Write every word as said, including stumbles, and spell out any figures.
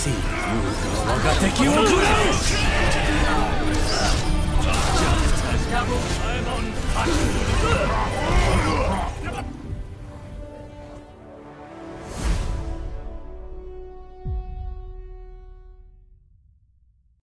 しい。我が敵を食らう。